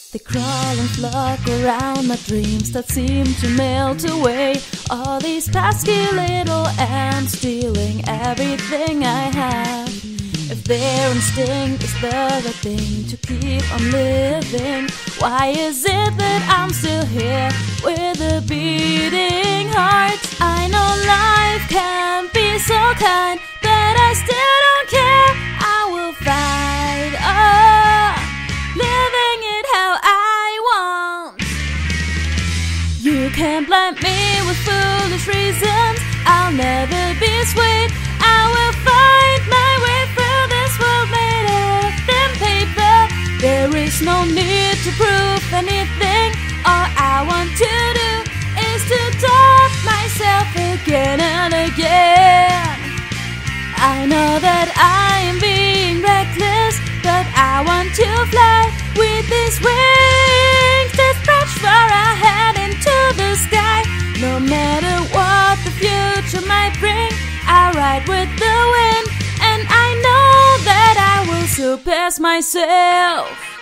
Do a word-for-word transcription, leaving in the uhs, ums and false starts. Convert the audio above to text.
They crawl and flock around my dreams that seem to melt away. All these pesky little ants stealing everything I have. If their instinct is the right thing to keep on living, why is it that I'm still here with a beating heart? I know life can be so kind, but I still don't care. I will fight, oh, living it how I want. You can't blame me with foolish reasons. I'll never be swayed. I will find my way through this world made of thin paper. There is no need to prove anything. All I want to do is to doubt myself again and again. I know that I am being reckless, but I want to fly with these wings that stretch far ahead into the sky. No matter what the future might bring, I'll ride with the wind, and I know that I will surpass myself.